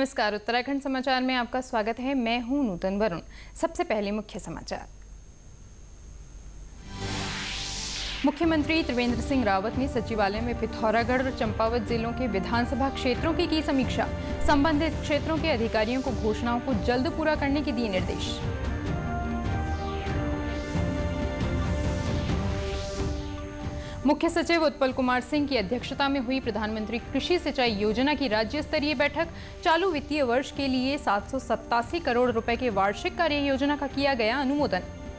नमस्कार, उत्तराखंड समाचार में आपका स्वागत है। मैं हूं नूतन वरुण। सबसे पहले मुख्य समाचार। मुख्यमंत्री त्रिवेंद्र सिंह रावत ने सचिवालय में पिथौरागढ़ और चंपावत जिलों के विधानसभा क्षेत्रों की समीक्षा। संबंधित क्षेत्रों के अधिकारियों को घोषणाओं को जल्द पूरा करने के दिए निर्देश। मुख्य सचिव उत्पल कुमार सिंह की अध्यक्षता में हुई प्रधानमंत्री कृषि सिंचाई योजना की राज्य स्तरीय बैठक। चालू वित्तीय वर्ष के लिए 787 करोड़ रुपए के वार्षिक कार्य योजना का किया गया अनुमोदन।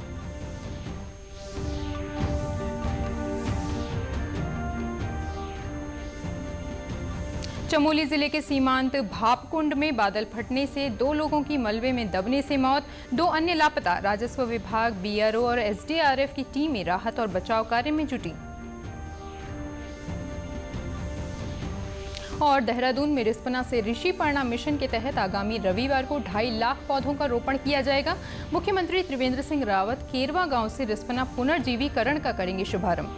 चमोली जिले के सीमांत भापकुंड में बादल फटने से 2 लोगों की मलबे में दबने से मौत, 2 अन्य लापता। राजस्व विभाग, बीआरओ और एसडीआरएफ की टीमें राहत और बचाव कार्य में जुटी। और देहरादून में रिस्पना से ऋषिपर्णा मिशन के तहत आगामी रविवार को 2.5 लाख पौधों का रोपण किया जाएगा। मुख्यमंत्री त्रिवेंद्र सिंह रावत केरवा गांव से रिस्पना पुनर्जीवीकरण का करेंगे शुभारंभ।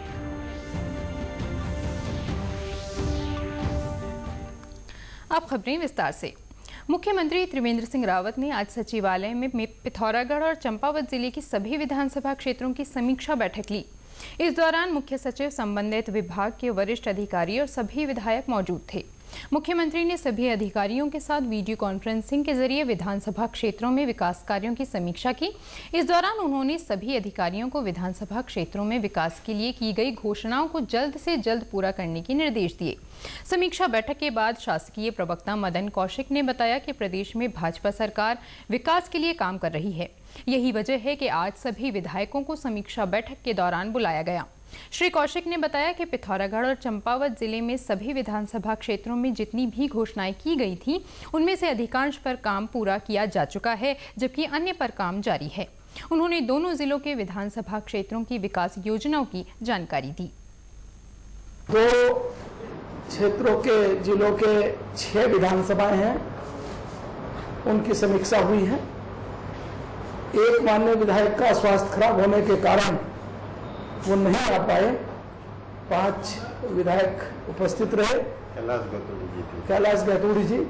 अब खबरें विस्तार से। मुख्यमंत्री त्रिवेंद्र सिंह रावत ने आज सचिवालय में पिथौरागढ़ और चंपावत जिले की सभी विधानसभा क्षेत्रों की समीक्षा बैठक ली। इस दौरान मुख्य सचिव, संबंधित विभाग के वरिष्ठ अधिकारी और सभी विधायक मौजूद थे। मुख्यमंत्री ने सभी अधिकारियों के साथ वीडियो कॉन्फ्रेंसिंग के जरिए विधानसभा क्षेत्रों में विकास कार्यों की समीक्षा की। इस दौरान उन्होंने सभी अधिकारियों को विधानसभा क्षेत्रों में विकास के लिए की गई घोषणाओं को जल्द से जल्द पूरा करने के निर्देश दिए। समीक्षा बैठक के बाद शासकीय प्रवक्ता मदन कौशिक ने बताया कि प्रदेश में भाजपा सरकार विकास के लिए काम कर रही है। यही वजह है कि आज सभी विधायकों को समीक्षा बैठक के दौरान बुलाया गया। श्री कौशिक ने बताया कि पिथौरागढ़ और चंपावत जिले में सभी विधानसभा क्षेत्रों में जितनी भी घोषणाएं की गई थी, उनमें से अधिकांश पर काम पूरा किया जा चुका है, जबकि अन्य पर काम जारी है। उन्होंने दोनों जिलों के विधानसभा क्षेत्रों की विकास योजनाओं की जानकारी दी। 2 क्षेत्रों के जिलों के 6 विधानसभाएं हैं, उनकी समीक्षा हुई है। एक माननीय विधायक का स्वास्थ्य खराब होने के कारण वो नहीं आ पाए। 5 विधायक उपस्थित रहे, कैलाश गैतूड़ी जी,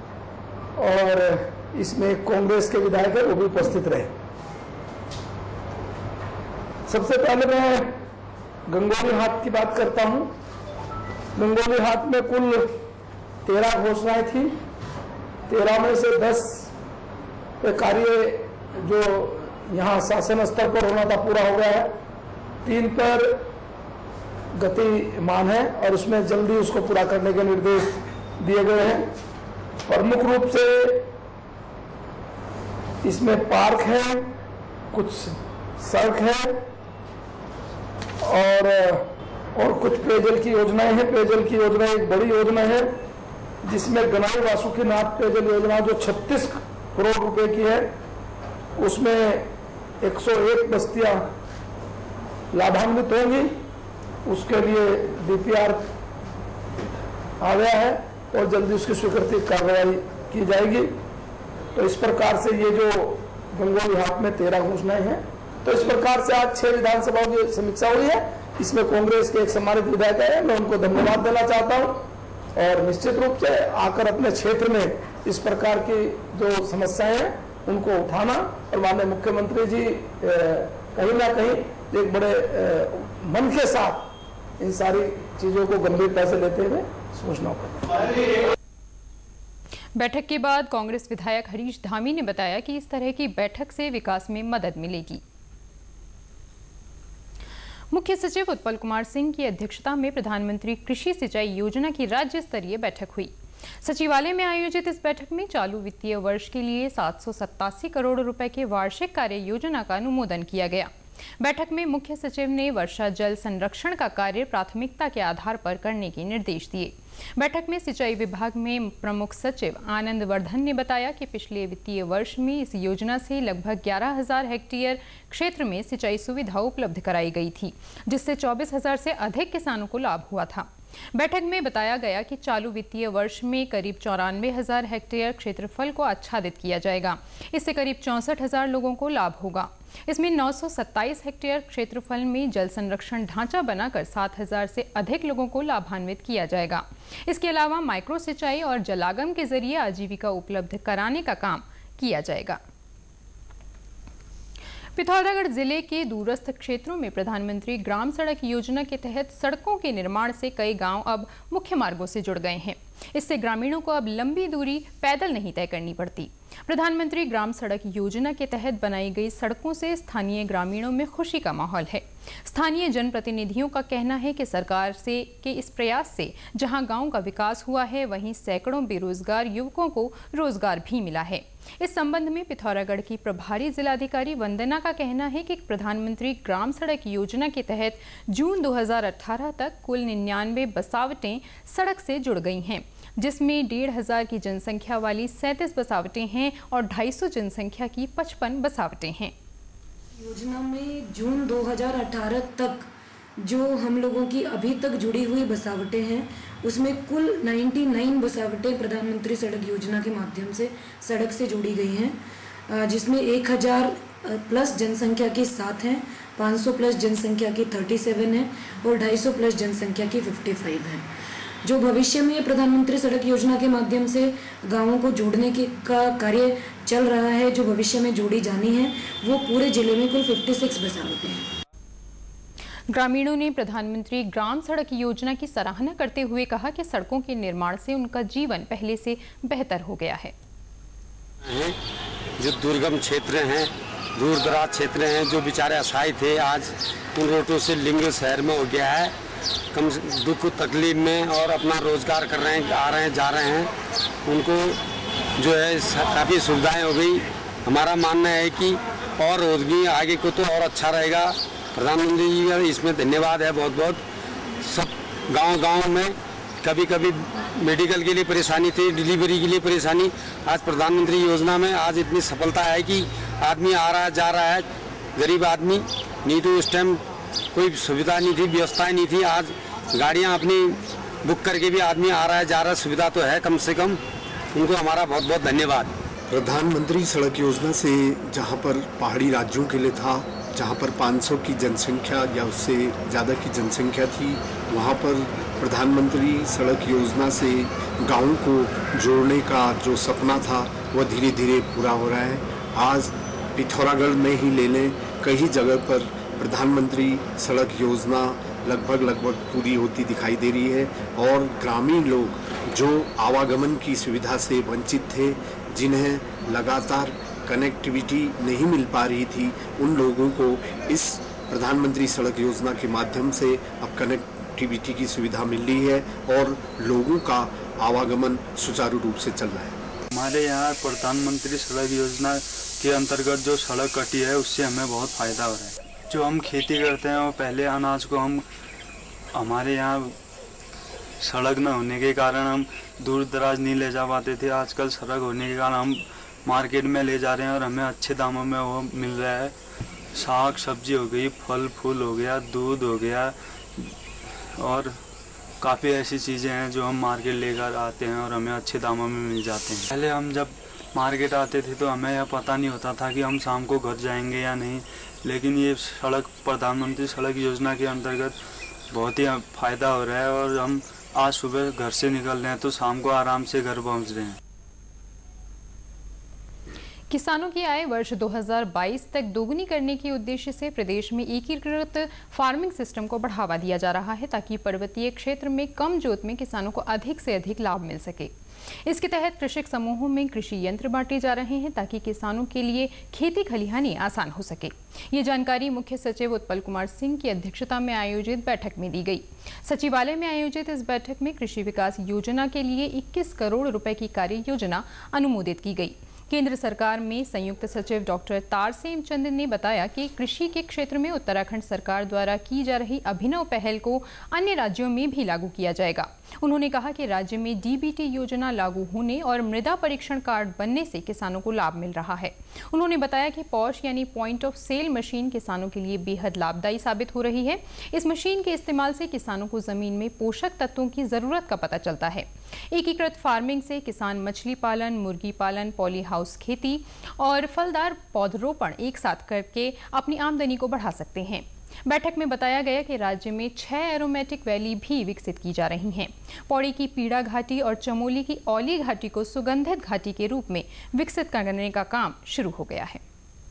और इसमें एक कांग्रेस के विधायक है, वो भी उपस्थित रहे। सबसे पहले मैं गंगोली हाट की बात करता हूं। गंगोली हाट में कुल 13 घोषणाएं थी। 13 में से 10 कार्य जो यहाँ शासन स्तर पर होना था पूरा हो गया है। 3 पर गतिमान है और उसमें जल्दी उसको पूरा करने के निर्देश दिए गए हैं। प्रमुख रूप से इसमें पार्क है, कुछ सड़क है और कुछ पेयजल की योजनाएं हैं। पेयजल की योजना एक बड़ी योजना है जिसमें गनाई वासुकीनाथ पेयजल योजना जो 36 करोड़ रुपए की है, उसमें 101 बस्तियां लाभान्वित होंगी। उसके लिए डीपीआर आ गया है और जल्दी उसकी स्वीकृति कार्रवाई की जाएगी। तो इस प्रकार से ये जो गंगोली हाट में 13 घोषणाएं हैं, तो इस प्रकार से आज 6 विधानसभाओं की समीक्षा हुई है। इसमें कांग्रेस के एक सम्मानित विधायक है, मैं उनको धन्यवाद देना चाहता हूं। और निश्चित रूप से आकर अपने क्षेत्र में इस प्रकार की जो समस्याएं हैं उनको उठाना, और माननीय मुख्यमंत्री जी कहीं ना कहीं एक बड़े मन के साथ इन सारी चीजों को गंभीरता से लेते हुए सूचना करना। बैठक के बाद कांग्रेस विधायक हरीश धामी ने बताया कि इस तरह की बैठक से विकास में मदद मिलेगी। मुख्य सचिव उत्पल कुमार सिंह की अध्यक्षता में प्रधानमंत्री कृषि सिंचाई योजना की राज्य स्तरीय बैठक हुई। सचिवालय में आयोजित इस बैठक में चालू वित्तीय वर्ष के लिए 787 करोड़ रुपए के वार्षिक कार्य योजना का अनुमोदन किया गया। बैठक में मुख्य सचिव ने वर्षा जल संरक्षण का कार्य प्राथमिकता के आधार पर करने के निर्देश दिए। बैठक में सिंचाई विभाग में प्रमुख सचिव आनंद वर्धन ने बताया कि पिछले वित्तीय वर्ष में इस योजना से लगभग 11,000 हेक्टेयर क्षेत्र में सिंचाई सुविधा उपलब्ध कराई गई थी, जिससे 24,000 से अधिक किसानों को लाभ हुआ था। बैठक में बताया गया कि चालू वित्तीय वर्ष में करीब 94,000 हेक्टेयर क्षेत्रफल को आच्छादित किया जाएगा। इससे करीब 64,000 लोगों को लाभ होगा। इसमें 927 हेक्टेयर क्षेत्रफल में जल संरक्षण ढांचा बनाकर 7,000 से अधिक लोगों को लाभान्वित किया जाएगा। इसके अलावा माइक्रो सिंचाई और जलागम के जरिए आजीविका उपलब्ध कराने का काम किया जाएगा। पिथौरागढ़ जिले के दूरस्थ क्षेत्रों में प्रधानमंत्री ग्राम सड़क योजना के तहत सड़कों के निर्माण से कई गांव अब मुख्य मार्गों से जुड़ गए हैं। इससे ग्रामीणों को अब लंबी दूरी पैदल नहीं तय करनी पड़ती। प्रधानमंत्री ग्राम सड़क योजना के तहत बनाई गई सड़कों से स्थानीय ग्रामीणों में खुशी का माहौल है। स्थानीय जनप्रतिनिधियों का कहना है कि सरकार के इस प्रयास से जहां गांव का विकास हुआ है, वहीं सैकड़ों बेरोजगार युवकों को रोजगार भी मिला है। इस संबंध में पिथौरागढ़ की प्रभारी जिलाधिकारी वंदना का कहना है कि प्रधानमंत्री ग्राम सड़क योजना के तहत जून 2018 तक कुल 99 बसावटें सड़क से जुड़ गई हैं, जिसमें 1,500 की जनसंख्या वाली 37 बसावटें हैं और 250 जनसंख्या की 55 बसावटें हैं। योजना में जून 2018 तक जो हम लोगों की अभी तक जुड़ी हुई बसावटें हैं, उसमें कुल 99 बसावटें प्रधानमंत्री सड़क योजना के माध्यम से सड़क से जोड़ी गई हैं, जिसमें 1,000 प्लस जनसंख्या की 7 हैं, 500 प्लस जनसंख्या की 37 है और 250 प्लस जनसंख्या की 55 है। जो भविष्य में प्रधानमंत्री सड़क योजना के माध्यम से गांवों को जोड़ने का कार्य चल रहा है, जो भविष्य में जोड़ी जानी है, वो पूरे जिले में कुल 56 बसावटें हैं। ग्रामीणों ने प्रधानमंत्री ग्राम सड़क योजना की सराहना करते हुए कहा कि सड़कों के निर्माण से उनका जीवन पहले से बेहतर हो गया है। जो दुर्गम क्षेत्र हैं, दूर दराज क्षेत्र हैं, जो बेचारे असहाय थे, आज उन रोडों से लिंग शहर में हो गया है। कम दुख तकलीफ में और अपना रोजगार कर रहे हैं, आ रहे हैं, जा रहे हैं। उनको जो है काफ़ी सुविधाएं हो गई। हमारा मानना है कि और रोजगार आगे को तो और अच्छा रहेगा। प्रधानमंत्री जी का इसमें धन्यवाद है बहुत बहुत। सब गांव में कभी कभी मेडिकल के लिए परेशानी थी, डिलीवरी के लिए परेशानी, आज प्रधानमंत्री योजना में आज इतनी सफलता है कि आदमी आ रहा है, जा रहा है। गरीब आदमी नहीं तो उस टाइम कोई सुविधा नहीं थी, व्यवस्थाएं नहीं थी। आज गाड़ियां अपनी बुक करके भी आदमी आ रहा है, जा रहा है, सुविधा तो है कम से कम। उनको हमारा बहुत बहुत धन्यवाद। प्रधानमंत्री सड़क योजना से जहां पर पहाड़ी राज्यों के लिए था, जहां पर 500 की जनसंख्या या उससे ज़्यादा की जनसंख्या थी, वहां पर प्रधानमंत्री सड़क योजना से गाँव को जोड़ने का जो सपना था वह धीरे धीरे पूरा हो रहा है। आज पिथौरागढ़ में ही ले लें, कई जगह पर प्रधानमंत्री सड़क योजना लगभग पूरी होती दिखाई दे रही है और ग्रामीण लोग जो आवागमन की सुविधा से वंचित थे, जिन्हें लगातार कनेक्टिविटी नहीं मिल पा रही थी, उन लोगों को इस प्रधानमंत्री सड़क योजना के माध्यम से अब कनेक्टिविटी की सुविधा मिल रही है और लोगों का आवागमन सुचारू रूप से चल रहा है। हमारे यहाँ प्रधानमंत्री सड़क योजना के अंतर्गत जो सड़क कटी है, उससे हमें बहुत फ़ायदा हो रहा है। जो हम खेती करते हैं, वो पहले अनाज को हमारे यहाँ सड़क न होने के कारण हम दूर दराज नहीं ले जा पाते थे। आजकल सड़क होने के कारण हम मार्केट में ले जा रहे हैं और हमें अच्छे दामों में वो मिल रहा है। साग सब्जी हो गई, फल फूल हो गया, दूध हो गया और काफ़ी ऐसी चीज़ें हैं जो हम मार्केट लेकर आते हैं और हमें अच्छे दामों में मिल जाते हैं। पहले हम जब मार्केट आते थे तो हमें यह पता नहीं होता था कि हम शाम को घर जाएंगे या नहीं, लेकिन ये सड़क प्रधानमंत्री सड़क योजना के अंतर्गत बहुत ही फ़ायदा हो रहा है और हम आज सुबह घर से निकल रहे हैं तो शाम को आराम से घर पहुंच रहे हैं। किसानों की आय वर्ष 2022 तक दोगुनी करने के उद्देश्य से प्रदेश में एकीकृत फार्मिंग सिस्टम को बढ़ावा दिया जा रहा है, ताकि पर्वतीय क्षेत्र में कम जोत में किसानों को अधिक से अधिक लाभ मिल सके। इसके तहत कृषक समूहों में कृषि यंत्र बांटे जा रहे हैं, ताकि किसानों के लिए खेती खलिहानी आसान हो सके। ये जानकारी मुख्य सचिव उत्पल कुमार सिंह की अध्यक्षता में आयोजित बैठक में दी गई। सचिवालय में आयोजित इस बैठक में कृषि विकास योजना के लिए 21 करोड़ रुपए की कार्य योजना अनुमोदित की गई। केंद्र सरकार में संयुक्त सचिव डॉक्टर तारसेन चंद ने बताया कि कृषि के क्षेत्र में उत्तराखंड सरकार द्वारा की जा रही अभिनव पहल को अन्य राज्यों में भी लागू किया जाएगा। उन्होंने कहा कि राज्य में डीबीटी योजना लागू होने और मृदा परीक्षण कार्ड बनने से किसानों को लाभ मिल रहा है। उन्होंने बताया कि पॉश यानी पॉइंट ऑफ सेल मशीन किसानों के लिए बेहद लाभदायी साबित हो रही है। इस मशीन के इस्तेमाल से किसानों को जमीन में पोषक तत्वों की जरूरत का पता चलता है। एकीकृत फार्मिंग से किसान मछली पालन, मुर्गी पालन, पॉली हाउस खेती और फलदार पौधरोपण एक साथ करके अपनी आमदनी को बढ़ा सकते हैं। बैठक में बताया गया कि राज्य में 6 एरोमेटिक वैली भी विकसित की जा रही हैं। पौड़ी की पीड़ा घाटी और चमोली की औली घाटी को सुगंधित घाटी के रूप में विकसित करने का काम शुरू हो गया है।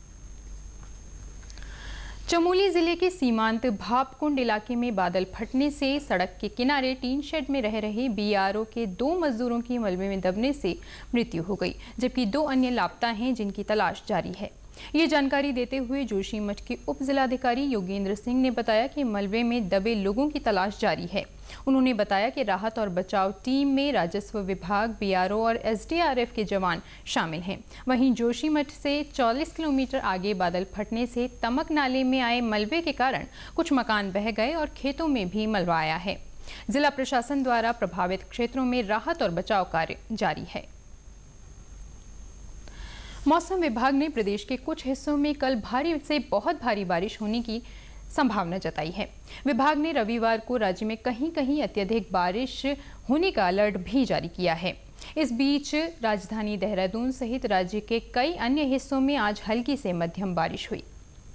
चमोली जिले के सीमांत भापकुंड इलाके में बादल फटने से सड़क के किनारे टीन शेड में रह रहे बीआरओ के 2 मजदूरों की मलबे में दबने से मृत्यु हो गई, जबकि 2 अन्य लापता हैं जिनकी तलाश जारी है। ये जानकारी देते हुए जोशीमठ के उप जिलाधिकारी योगेंद्र सिंह ने बताया कि मलबे में दबे लोगों की तलाश जारी है। उन्होंने बताया कि राहत और बचाव टीम में राजस्व विभाग, बीआरओ और एसडीआरएफ के जवान शामिल हैं। वहीं जोशीमठ से 40 किलोमीटर आगे बादल फटने से तमक नाले में आए मलबे के कारण कुछ मकान बह गए और खेतों में भी मलबा आया है। जिला प्रशासन द्वारा प्रभावित क्षेत्रों में राहत और बचाव कार्य जारी है। मौसम विभाग ने प्रदेश के कुछ हिस्सों में कल भारी से बहुत भारी बारिश होने की संभावना जताई है। विभाग ने रविवार को राज्य में कहीं कहीं अत्यधिक बारिश होने का अलर्ट भी जारी किया है। इस बीच राजधानी देहरादून सहित राज्य के कई अन्य हिस्सों में आज हल्की से मध्यम बारिश हुई।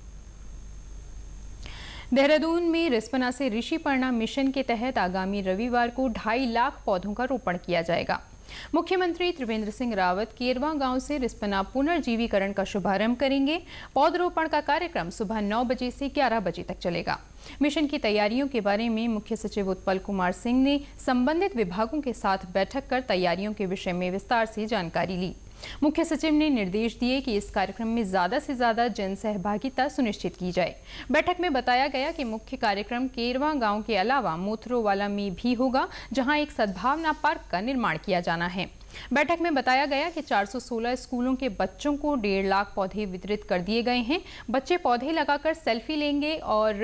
देहरादून में रिस्पना से ऋषिपर्णा मिशन के तहत आगामी रविवार को 2.5 लाख पौधों का रोपण किया जाएगा। मुख्यमंत्री त्रिवेंद्र सिंह रावत केरवा गांव से रिस्पना पुनर्जीवीकरण का शुभारंभ करेंगे। पौधरोपण का कार्यक्रम सुबह 9 बजे से 11 बजे तक चलेगा। मिशन की तैयारियों के बारे में मुख्य सचिव उत्पल कुमार सिंह ने संबंधित विभागों के साथ बैठक कर तैयारियों के विषय में विस्तार से जानकारी ली। मुख्य सचिव ने निर्देश दिए कि इस कार्यक्रम में ज्यादा से ज्यादा जन सहभागिता सुनिश्चित की जाए। बैठक में बताया गया कि मुख्य कार्यक्रम केरवा गांव के अलावा मोथरोवाला में भी होगा, जहां एक सद्भावना पार्क का निर्माण किया जाना है। बैठक में बताया गया कि 416 स्कूलों के बच्चों को 1.5 लाख पौधे वितरित कर दिए गए हैं। बच्चे पौधे लगाकर सेल्फी लेंगे और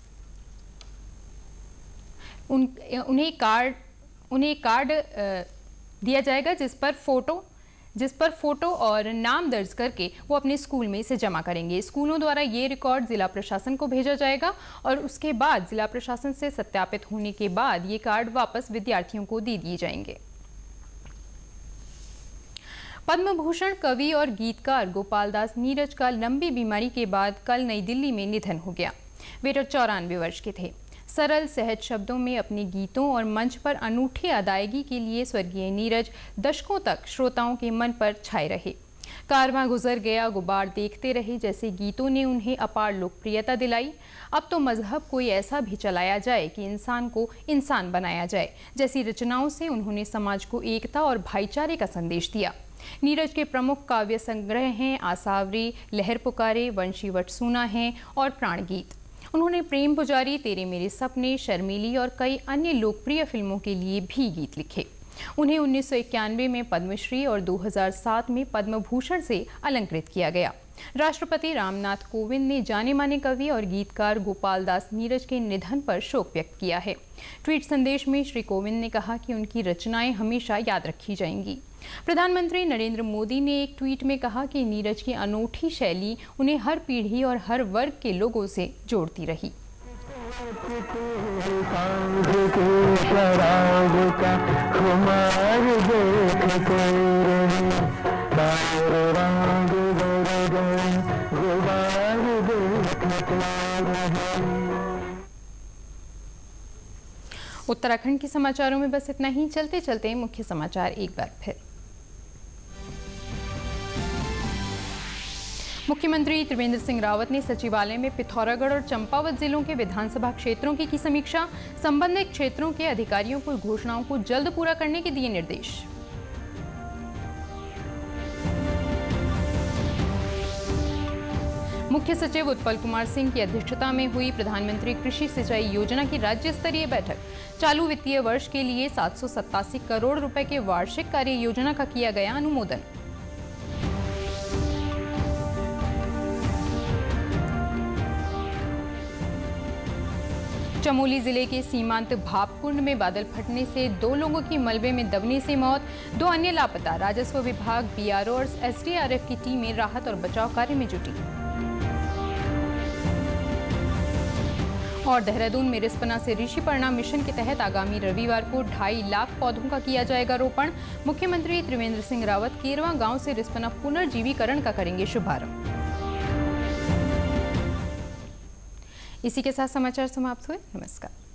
उन्हें कार्ड दिया जाएगा जिस पर फोटो और नाम दर्ज करके वो अपने स्कूल में इसे जमा करेंगे। स्कूलों द्वारा ये रिकॉर्ड जिला प्रशासन को भेजा जाएगा और उसके बाद जिला प्रशासन से सत्यापित होने के बाद ये कार्ड वापस विद्यार्थियों को दे दिए जाएंगे। पद्म भूषण कवि और गीतकार गोपाल दास नीरज का लंबी बीमारी के बाद कल नई दिल्ली में निधन हो गया। वे 94 वर्ष के थे। सरल सहज शब्दों में अपने गीतों और मंच पर अनूठी अदायगी के लिए स्वर्गीय नीरज दशकों तक श्रोताओं के मन पर छाए रहे। कारवां गुजर गया, गुबार देखते रहे जैसे गीतों ने उन्हें अपार लोकप्रियता दिलाई। अब तो मजहब कोई ऐसा भी चलाया जाए कि इंसान को इंसान बनाया जाए जैसी रचनाओं से उन्होंने समाज को एकता और भाईचारे का संदेश दिया। नीरज के प्रमुख काव्य संग्रह हैं आसावरी, लहर पुकारे, वंशीवट सूना है और प्राणगीत। उन्होंने प्रेम पुजारी, तेरे मेरे सपने, शर्मीली और कई अन्य लोकप्रिय फिल्मों के लिए भी गीत लिखे। उन्हें 1991 में पद्मश्री और 2007 में पद्म भूषण से अलंकृत किया गया। राष्ट्रपति रामनाथ कोविंद ने जाने माने कवि और गीतकार गोपाल दास नीरज के निधन पर शोक व्यक्त किया है। ट्वीट संदेश में श्री कोविंद ने कहा कि उनकी रचनाएं हमेशा याद रखी जाएंगी। प्रधानमंत्री नरेंद्र मोदी ने एक ट्वीट में कहा कि नीरज की अनूठी शैली उन्हें हर पीढ़ी और हर वर्ग के लोगों से जोड़ती रही। उत्तराखंड के समाचारों में बस इतना ही। चलते चलते मुख्य समाचार एक बार फिर। मुख्यमंत्री त्रिवेंद्र सिंह रावत ने सचिवालय में पिथौरागढ़ और चंपावत जिलों के विधानसभा क्षेत्रों की समीक्षा। संबंधित क्षेत्रों के अधिकारियों को घोषणाओं को जल्द पूरा करने के दिए निर्देश। मुख्य सचिव उत्पल कुमार सिंह की अध्यक्षता में हुई प्रधानमंत्री कृषि सिंचाई योजना की राज्य स्तरीय बैठक। चालू वित्तीय वर्ष के लिए 787 करोड़ रुपए के वार्षिक कार्य योजना का किया गया अनुमोदन। चमोली जिले के सीमांत भापकुंड में बादल फटने से 2 लोगों की मलबे में दबने से मौत, 2 अन्य लापता। राजस्व विभाग, बीआरओ और एसडीआरएफ की टीमें राहत और बचाव कार्य में जुटी। और देहरादून में रिस्पना से ऋषिपर्णा मिशन के तहत आगामी रविवार को 2.5 लाख पौधों का किया जाएगा रोपण। मुख्यमंत्री त्रिवेंद्र सिंह रावत केरवा गांव से रिस्पना पुनर्जीवीकरण का करेंगे शुभारंभ। इसी के साथ समाचार समाप्त हुए। नमस्कार।